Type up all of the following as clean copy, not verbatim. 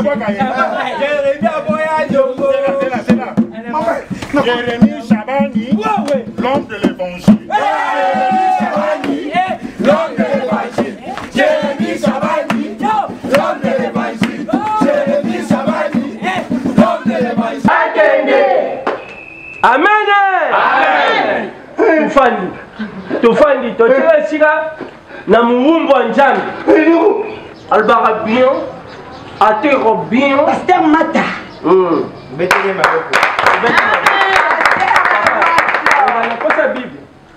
Jérémie Chabani, l'homme de l'évangile. L'homme de l'évangile. Jérémie Chabani, l'homme de l'évangile. Jérémie Chabani, l'homme de l'évangile. Amen. Tufandi, totela sika na muumbo wa njambi. Albara bien, atero bien. Pasteur Mata. Betele maboko. On a sa Bible.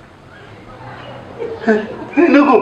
Logo.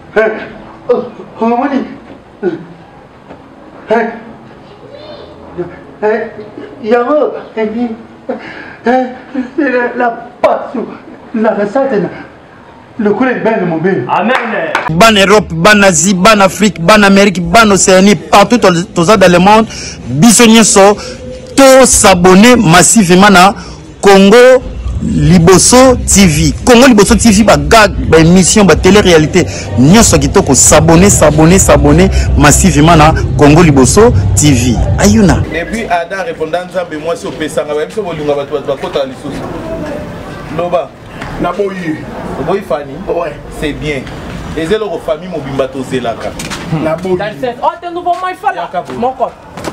La passe, la recette, le coup est bien mon bien. Amen. Ban Europe, ban Asie, ban Afrique, ban Amérique, ban Océanie, partout dans le monde, bisogna so to s'abonner massivement à Congo Liboso TV. Congo Liboso TV ba gag ba émission ba télé-réalité. Nyoso kitoko s'abonner massivement à Congo Liboso TV. Ayuna. Et puis Ada répondant Nzambe moi si opesanga ba biso bolinga ba kota lisusu. Loba Na boyi. Boyi Fanny. Ouais. C'est bien. Les éloges famille mobimba to zelaka. Na boyi. Oh t'es nouveau my fala. Mon code.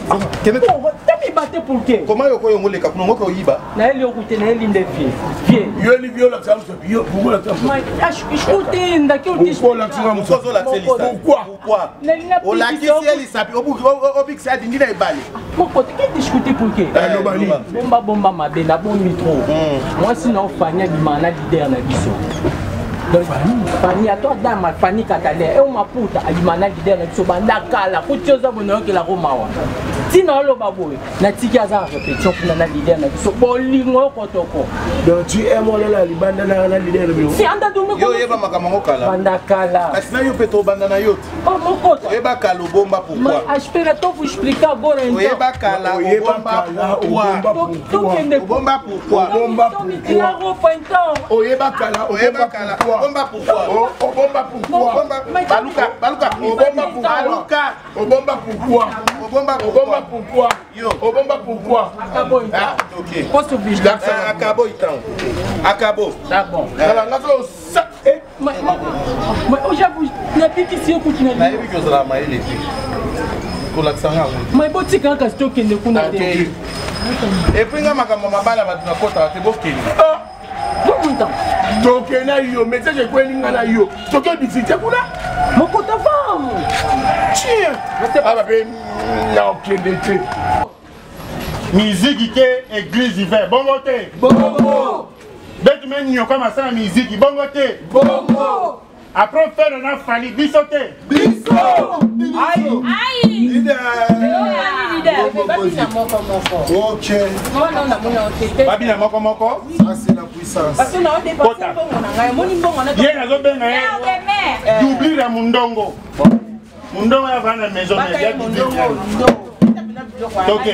Comment yoko yongo le kapuno ngoko yiba? Na eli okute na eli ndefi. Vie. Yo ni bio la tsamso bio pour la tsamso. Écoutez ndaki uti. Pourquoi la tsamso? Pourquoi? O la kisi eli sapi obik sa dindi na ebale. Pourquoi tu discuter pour que? Bomba mabe na bon micro. Moi sinon Fania bimana leader na biso. Donc Fani à toi dans ma Fani Katale et on m'a puta alimana leader na biso banda kala kutioza bono ke la romawa. Sinon lo baboy na tiki aza répétition pour na leader na biso bolingo kotoko. Donc tu aimes la libanda na leader na biso. Si anda dume yo yeba makamako kala. Banda kala. Asina yo peto banda na yote. Oh mon pote. Yeba kala bomba pourquoi? Je peux vous expliquer bon un. Yeba kala bomba pourquoi? Bomba pourquoi? Bomba pourquoi? Oyeba kala bomba pourquoi? Bomba pourquoi? Baluka bomba pourquoi? Bomba pourquoi? Yo bomba pourquoi? Ah OK. Poste oblige. Akabo itan. Akabo. D'accord. Ala nazo sa mais j'avoue na piki si okutuna. Na yebi kozala maele pi. Kolaksanga. Mais boti quand ka stock ne kuna te. Et puis nga makambo mabala ba tuna kota te bokeni. Donc na yo message ko elinga na yo. Donc difficile kuna. Mokota femme. Tiens. Ah ba be na okende. Musique ke église hiver bongo te. Bongo. Bête men nyo comme ça musique bongo te. Bongo. Après faire on a fallu bisoter. Biso. Aïe. Leader. OK. Babina moko. Ça c'est la puissance. Parce que na on dépasse bongo na ngai moni bongo na. Bien nazo benga ye. D'oublir la mundongo. Mundongo ya vana maison na ya mundongo. OK.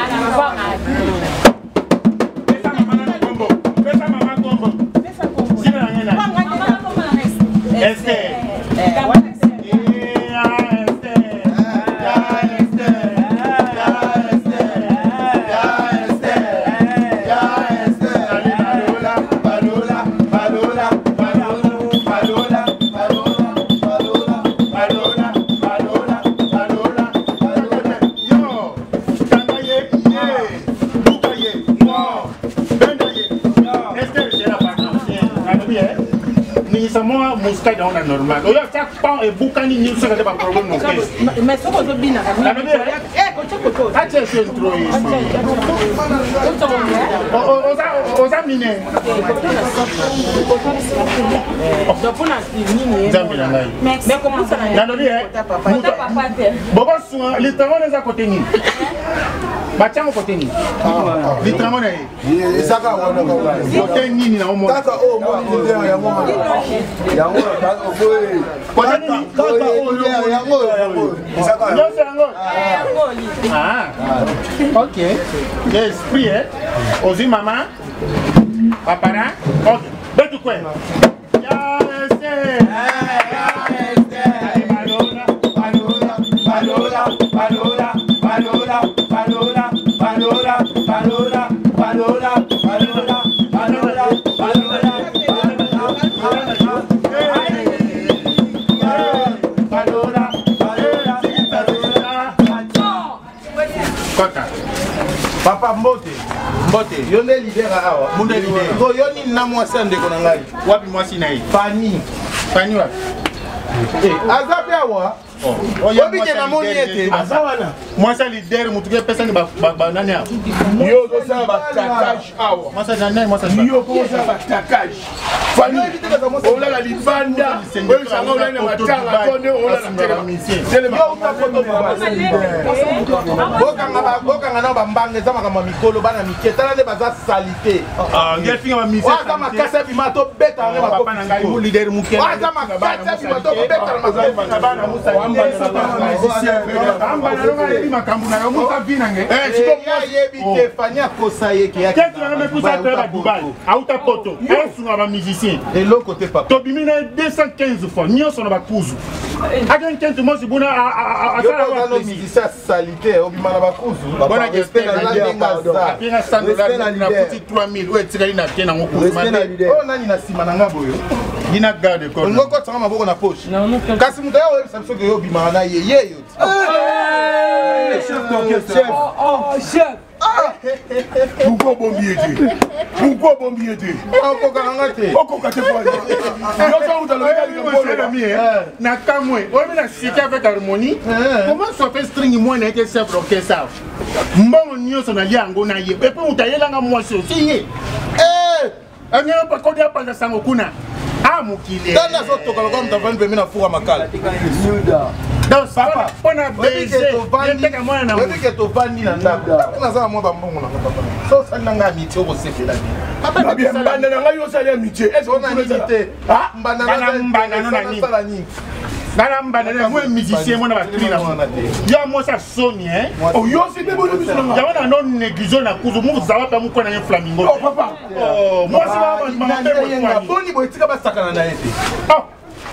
Pesa mama kombo. Sina ngena. Esther. Moi, Mosca dans la normale. Il y a chaque pan et boucani ni ce que pas problème non caisse. Mais ça va bien. Ah tiens, c'est trop. Aux amis. Mais comment ça? Bon, les travaux les à côté ni. Bachamo côté ni. Les travaux ni. Ça va côté ni na au monde. Ok. L'esprit, aussi maman, papa, ok. Betu quoi? Balola. Palola, palola, palola, palola, palola, palola, palola, palola. Papa Mbote, Mbote, yo nde leader awa. Munde leader. Ko yo ni na mwasi andeko na ngai. Wapi mwasi na hii? Fani. Fani wapi? Azape awa. Obike na moni ete. Azawana. Mwasi leader mutuke pesa ni ba nani hapo. Yo ko sa ba takage awa. Mwasi na nani mwasi? Yo ko sa ba takage. Fani. Ola la libanda. Wewe sanga ola na matanga konde ola na tele. Tele yo ta foto ba. Boka ngana ba mbange za makama mikolo bana miketana ne baza salite. Ngel finga ba mise. Waza makasa bi mato beta ne ba papa na ngai mu leader mukena. Waza makasa bi mato beta na maza bana musa. Amba na longa lebi makambu na yo musa vina nge. Siko mwa yebi te fanya kosa yeke yake. Qu'est-ce que me pousse à faire à Dubaï? Auta poto. Esu ba musicien. Et l'autre côté papa. Tobimina 215 fois. Nyoso na ba kuzu. Agen kento mo sibuna a sala wa musicien salite obimana ba kuzu. Bona respect na lenga. Apina $100 na puti 3000. Oe tikali na kena ngoko. Oh nani na sima na ngabo yo. Dina garde corps. Ngoko tsama maboko na poche. Kasi muta yo sabso ke yo bimana ye yo. Chef. Pourquoi bombier? Pourquoi bombier? Pourquoi ngate? Pourquoi kate kwa? Yo ça ou dans le gars na kamwe. On na sika avec harmonie. Comment ça fait string moi na ke chef orchestre? Mbongo nyoso na liango na ye. Epe utayela nga mwasi aussi. Anya pa kodia pa na sango kuna. Mukile. Dans la zone toka comme ta vendre pemina fuga makala. Donc papa, on a baisé. Ndeka mwana na. Wewe ke to vandi na ndako. Na za mwa bambongo na papa. So sana nga miti oko sefela. Papa na bien mbanda na ngayo sala miti. Est-ce qu'on a miti? Ah, mbanda na nini? Dana mbana moi musicien moi na ba cri na. Ya moi ça sonne hein. Oh yo c'est bien bon musicien. Ya wana non négligeant na kuzu mu zawa pa mu ko na flamingo. Oh papa. Oh moi c'est pas ma boni bo tika ba sakana na ete. Oh.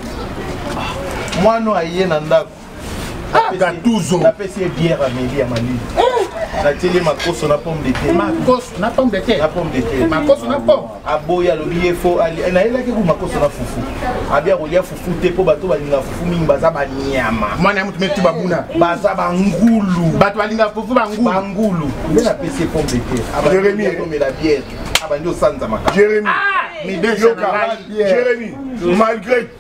Moi no aye na ndako. Gatuzo. Na pesi bière à midi à Mali. Na télé ma koso na pomme de terre. Ma koso na pomme de terre. Na pomme de terre. Ma koso na pomme. Aboya lo bié fo ali. Na ela ke ku ma koso na fufu. Abia rolia fufu te po bato balinga fufu mingi baza ba nyama. Mwana mutu metu babuna. Baza ba ngulu. Bato balinga fufu ba ngulu. Ba ngulu. Nde na pesi pomme de terre. Aba Jérémy ko me la bière. Aba ndio sanza maka. Jérémy. Mais déjà Jérémy, malgré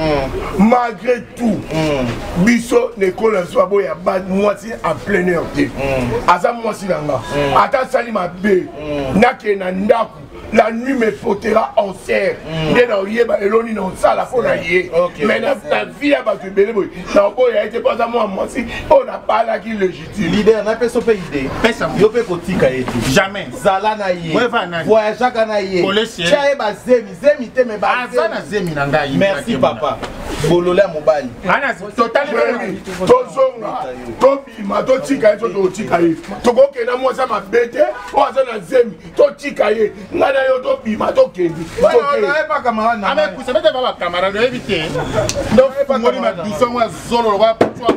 tout, Bisso n'école en soi boya bad moitié en plein air. Aza moitié langa. Ata sali ma bé. Nake na ndaku. La nuit me potera en serre. Dès dans yeba eloni non ça la faut la yé. Mais la vie a battu belé boy. Na boya été pas à moi si on n'a pas la qui légitime. Leader na peso pe idée. Pesa yo pe kotika ete. Jamais. Zala na yé. Voyage na yé. Chae ba zemi te me ba. Azana zemi na ngai. Merci papa. Bolola mobali. Ana totalement tozonga. Tobi ma to tika to tika yé. To ko kena mo sa ma bete. O azana zemi to tika yé. Ngana yo to bi ma to kendi. Ouais, pas camarade na. Avec vous savez pas camarade éviter. Donc pas mori ma bison wa zolo wa pour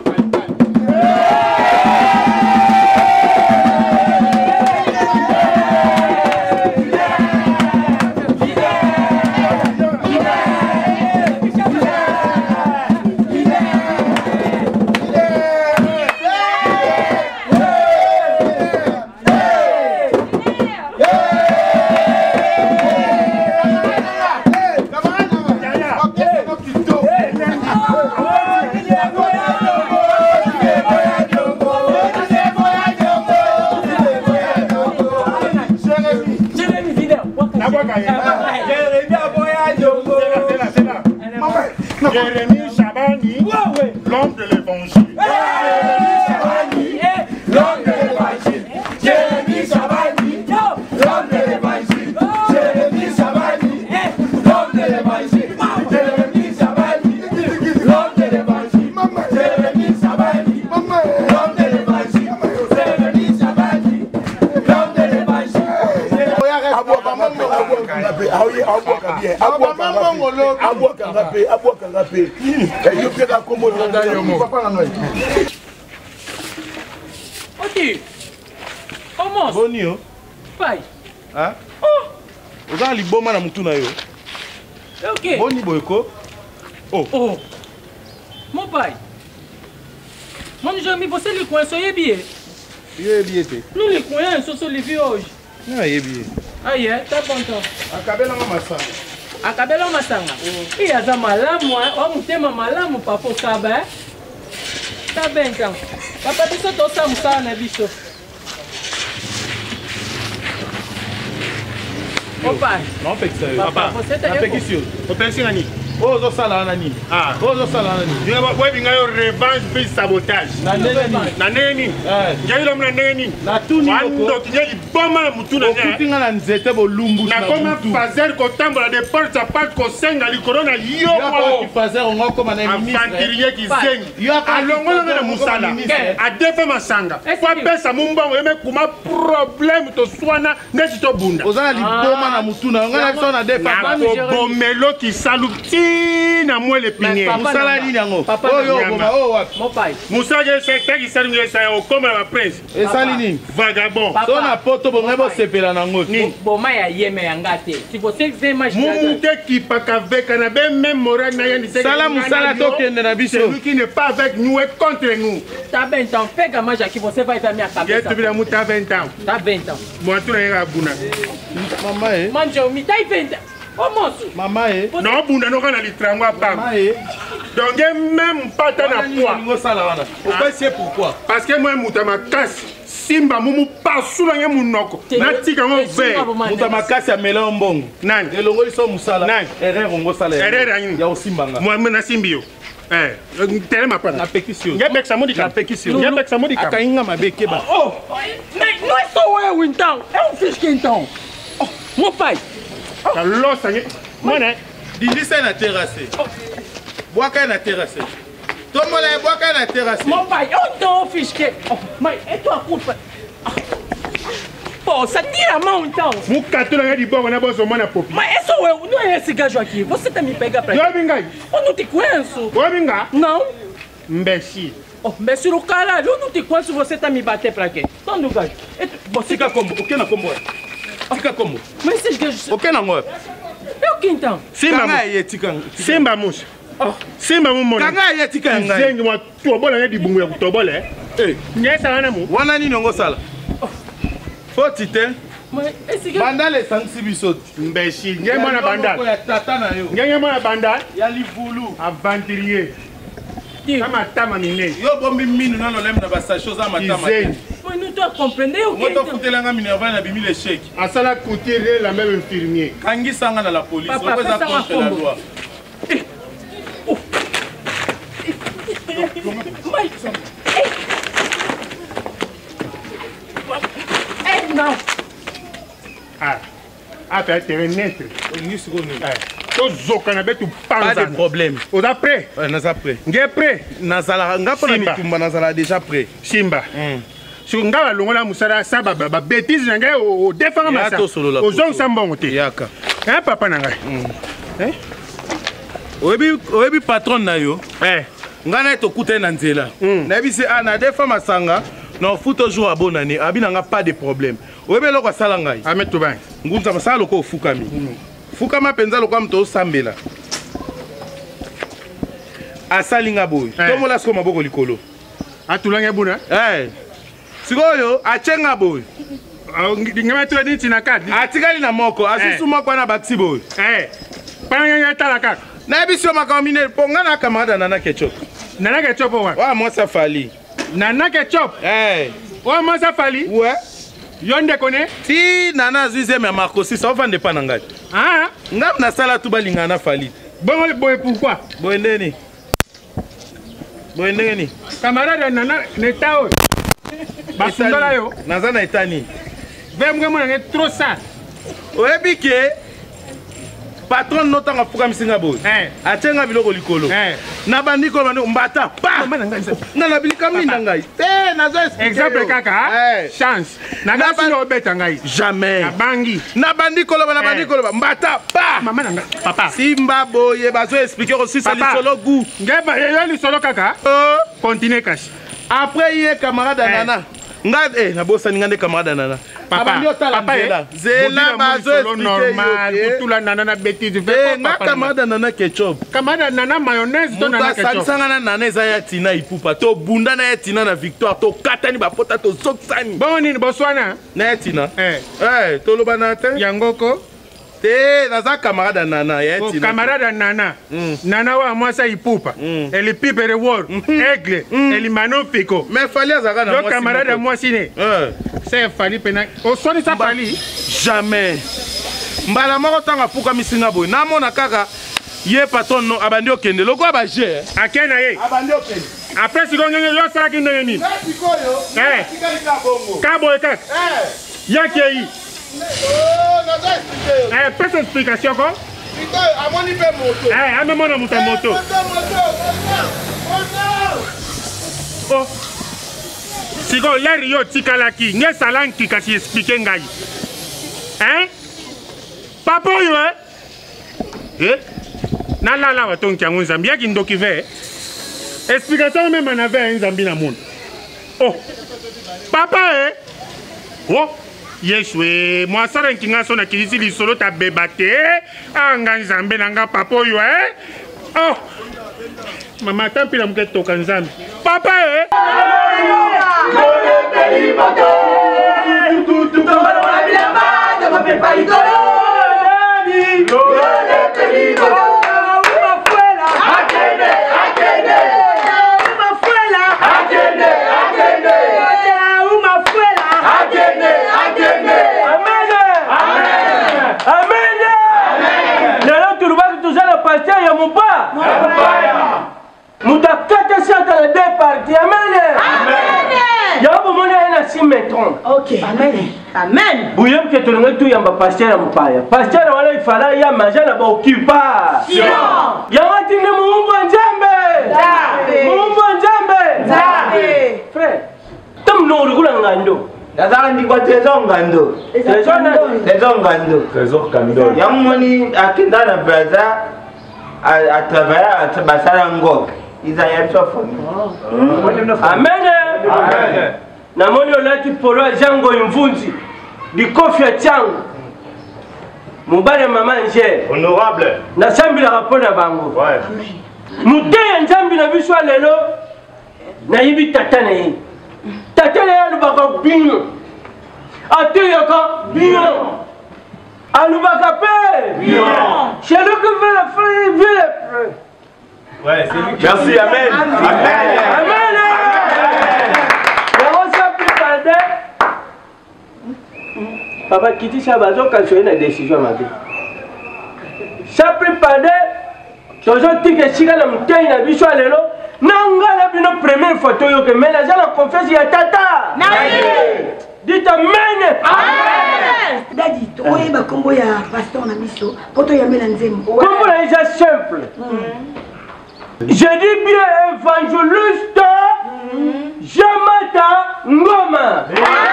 Jérémy Chabani, l'homme de l'évangile. L'homme de l'évangile. Jérémy Chabani, l'homme de l'évangile. Jérémy Chabani, l'homme de l'évangile. Jérémy Chabani, l'homme de l'évangile. Jérémy Chabani, l'homme de l'évangile. Jérémy Chabani, l'homme de l'évangile. Di. Comment? Bonio. Pai. Hein? Oh. Oza liboma na mutu na yo. Ok. Boni boyko. Oh. Oh. Mon pai. Mon jamais você lhe conhece bien. Bien. Nous les connaissons sur les vieux hoje. Ah, bien. Ah, yeah, tá bom então. Akabela masanga. Akabela masanga. E aza malamu, o mutema malamu papo kaba. Tá bem então. Papa biso to samusa na biso. Opa. Não pegue isso aí. Papa, você tá não pegue isso. O pensinho ali. Oh, zo sala nani. Ah, oh, zo sala nani. Yo boy binga yo revanche puis sabotage. Na neni. Na neni. Ngai lo mna neni. Na tuni ko. Ando kinyeli boma mutuna ne. Okutinga na nzete bo lumbu na koma fazer ko tambola de porte à porte ko senga li corona yo ko fazer ngo koma na ministre. Afantiriye ki zengi. Alongola na musala. A defa masanga. Kwa pesa mumbongo yeme kuma problème to swana ngeti to bunda. Ozana li boma na mutuna. Ngana biso na defa ko bomelo ki saluti na mwele pinier. Musala nini yango? Oyo goma o wapi? Mopai. Musala secteur ki salu ngesa o koma na prince. Esali nini? Vagabond. So na poto bongo bo sepela na ngo. Boma ya yeme yangate. Si você vê mais Mumuke ki pakaveka na be même moral na yandi. Sala musala to kende na biso. Celui qui n'est pas avec nous est contre nous. Tá bem então. Pega mais aqui você vai ver minha cabeça. Tu vira muta 20 ans. Tá bem então. Moi tu na buna. Mama Manja mi dai 20. Ô moço. Mama non bunda no kana litrangwa pam. Donc même pas ta na poids. Ngo sala wana. Pourquoi c'est pourquoi? Parce que moi muta makasi. Simba mumu pasula nge munoko. Na tika ngo ve. Muta makasi ya mela mbongo. Nani? Elongo iso musala. Nani? Erreur ngo sala. Erreur nini? Ya osimbanga. Moi na simbio. Tele mapana. Na pekisio. Ngebek samudi na pekisio. Ngebek samudi ka. Akainga mabeke ba. Oh! Não é só eu então. Eu fiz que então. Oh, meu pai. Losa nge. Mwana. Dindisa na terrasse. Boaka na terrasse. Tomola boaka na terrasse. Meu pai, eu então fiz que. Oh, mas é tua culpa. Pô, você tira a mão então. Mukato na de boa na boa mona popi. Mas é só eu, não é esse gajo aqui. Você tá me pegando pra Eu vingai. Eu não te conheço. Eu vinga. Não. Imbecil. Oh, mas o caralho, eu não te conheço, você tá me bater pra quê? Onde o gajo? Você fica como? O que na como? Fica como? Mas esses gajos. O que na ngoi? Eu que então? Simba musa. Simba mumona. Kanga yetika ngai. Zengi wa tobola ne dibungu ya kutobola. Nyesa wana mu. Wana nini ngo sala? Foti te. Mas esse gajo. Banda le sanksi biso. Imbecil. Ngai mwana banda. Ya tata na yo. Ngai mwana banda. Ya livulu. Aventurier. Kama tama mine. Yo bombi minu na lolem na basa chose ama tama. Mas não tô compreendendo o que. Moto futelanga minerva na bimi le chèque. Asala coutier la même infirmier. Kangi sanga na la police. Papa, ça contre la loi. Não. Peut-être net. Pas de problème. On est prêt? Ouais, nous sommes prêts. On est prêt? Nazala, Nazala déjà prêt. Simba. Si on a le musara saba bêtise nanga au défendre ma sa. Aux gens sambon te. Yaka. Hein papa nanga. Hein? Oyebi patron na yo. Ngana to kuta na nzela. Na bi se ana défendre ma sanga. Non, faut toujours à bonne année. Abi nanga pas de problème. Oyebi loko sala ngai. Amet to ba. Ngunza masala loko fukami. Fukama penza loko mto sambela. Asalinga boy. Tomo la sko maboko likolo. Atulanga buna. Sikoyo achenga boy. Ngama tu ni tina kadi. Atikali na moko, asusu moko na baksi boy. Panga tala kaka. Na biso makamine ponga na camarade Nana Ketchup. Nana Ketchup wa. Wa moi ça fali. Nana Ketchup. Wa moi ça fali. Ouais. Yonde kone? Si Nana zuize me Marco si ça va ne pas nanga. Ngam na sala tu balinga na fali. Bon boy pourquoi? Boy ndeni. Boy ndeni. Camarade Nana netao. Basundala yo. Nazana etani. Vemwe mwana trop ça. Oyebi ke patron notanga fuka misinga boy. Atenga biloko likolo. Na bandiko bando mbata pa. Na na bilika minda ngai. Nazo exemple kaka. Chance. Na ngasi no beta ngai. Jamais. Na bangi. Na bandiko lo na bandiko lo mbata pa. Mama nanga. Papa. Simba boye bazo expliquer aussi ça lisolo goût. Ngeba yo lisolo kaka. Continue cash. Après hier camarade Nana. nga nabosani nga nde camarade nana papa zela bazo normal kutula nana na bêtise fait nga camarade nana ketchup camarade nana mayonnaise to nana ketchup salisanga na nana eza ya tina ipupa to bunda na ya tina na victoire to katani bapota to sokisani bon nini boswana na ya tina toloba na te yangoko te naza camarade nana ya tina camarade nana nana wa mwasa ipupa eli pipere wor aigle eli manofiko mais fali azaka na mwasi camarade mwasi ne c'est fali pena osoni sa fali jamais mbala moko tanga puka misinga boy namona kaka ye patron no abandi okende loko abaje akena ye abandi okende après siko ngenge yo sala kindenge nini kabo kaka yake yi pesa explication ko amoni pe moto amemona muta moto oh siko leri yo tikalaki nge salanki kasi expliquer ngai papa oyo nalala watonki yango nzambi yaki ndoki ve explication meme na ve nzambi na mona oh papa oh yeshwe mwasala nkinga so na kilisi lisolo tabeba te anga nzambe na nga papa oyo oh mama tampila muke toka nzambe papa Ok, amen. Amen. Bouillon que tu n'as tout yamba pasteur mon père. Pasteur wala il fallait ya manger na ba occupa. Sinon. Yamba tine muumbo njambe. Nzambe. Muumbo njambe. Nzambe. Frère. Tom no rugula ngando. Nazala ndikwa trésor ngando. Trésor ngando. Trésor kando. Yamoni akenda na Brazza à travailler à Basara Ngok. Ils ont eu ça famille. Amen. Amen. Namoni olati polo jango imvunzi dikofia changu mubale mama nje honorable na sambi la rapona bango ouais muteya nzambi na biso lelo na yibi tatana yi tatana ya lubaka bino ateyaka bino alubaka pe bino chez lui que veut la frère veut la frère ouais c'est lui. Merci amen amen amen. Papa Kiti Sabazo quand tu as une décision ma vie. Ça préparé, toujours tique chiga na mutei na biso lelo, nanga la bino première photo yo que ménage la confesse ya tata. Naïe. Dites amen. Amen. Dadi, tu vois ba kombo ya pasteur na biso, poto ya mela nzembo. Kombo la est simple. Je dis bien évangéliste Jamata Ngoma.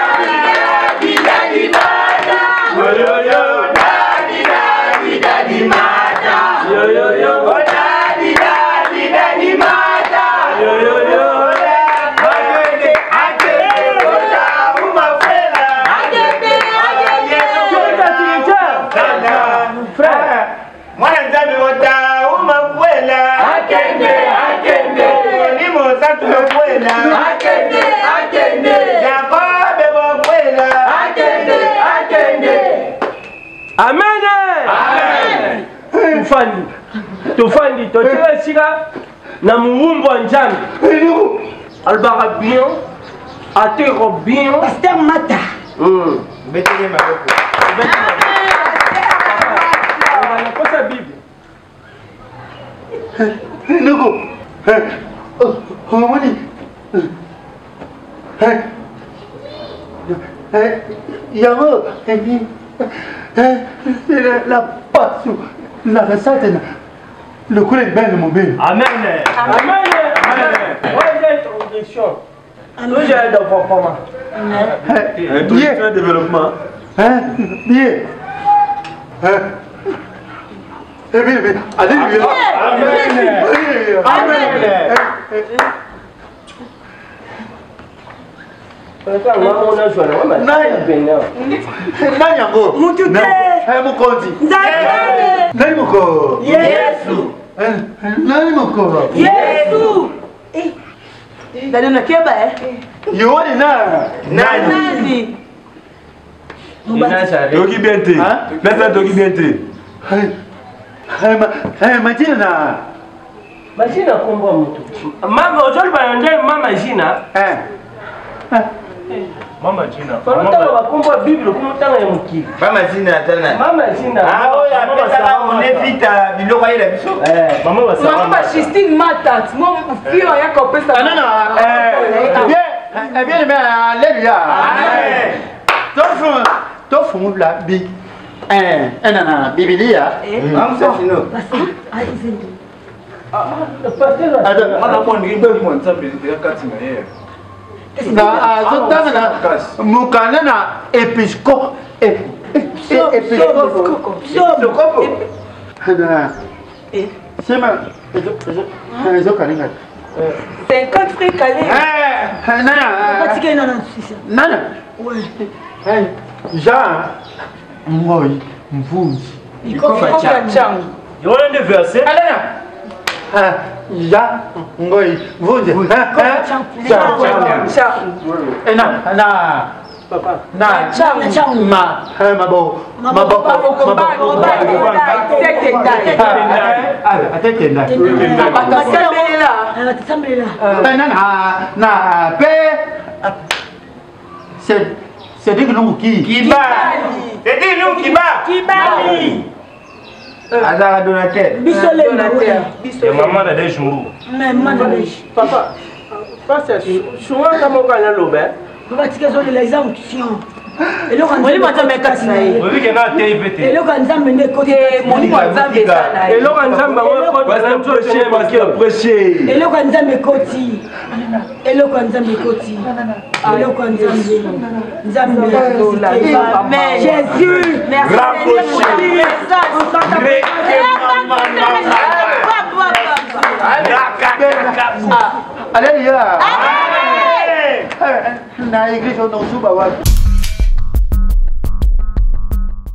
Amen. Amen. Tufandi totela sika na muumbo njambi. Albara bien, atero bien. Pasteur Mata. Mettez ma boque. On va la Bible. Nugu. Homoni. Yango. La passe. La recette. Le coup est bien mobile. Amen. Amen. Amen. Introduction. Nous j'ai un développement. Introduction développement. Bien. Alléluia. Amen. Amen. yango mokonzi nani moko Yesu nani moko Yesu Dani unakeba yoni na nani Toki bien te. Maintenant toki bien te. majina na Majina kombo mtu. Mama ojoli bayonde mama jina. Mama jina. Kwa wakombo Biblia kumutanga ya mukili. Mama jina tena. Mama jina. Oya pesa unepita biloko ile biso. Mama wa sawa. Mama Christine Matat, mon fio yako pesa. bien mais alléluia tofungu la bi na Biblia Amsa sino. azotanga na mukanda na episcope sema ezokalinga 50 francs calés. nana Jean Ngoi Mvunzi Yona de verset. Jean Ngoi Mvunzi c'est dit que nous qui C'est dit nous Kibali. Azara donateur. Bisole donateur. Et maman a des jours. Maman a des jours. Papa, souvent quand on gagne l'eau, on va tirer sur l'exemption. Et là, on va mettre un on dit qu'il y a un TVT. et là, on va mettre côté mon Et là, on va mettre prêcher. et là, on va mettre côté. Et là, on va mettre côté. Et là, on va mettre Jésus, merci. Alléluia. Na église on en sous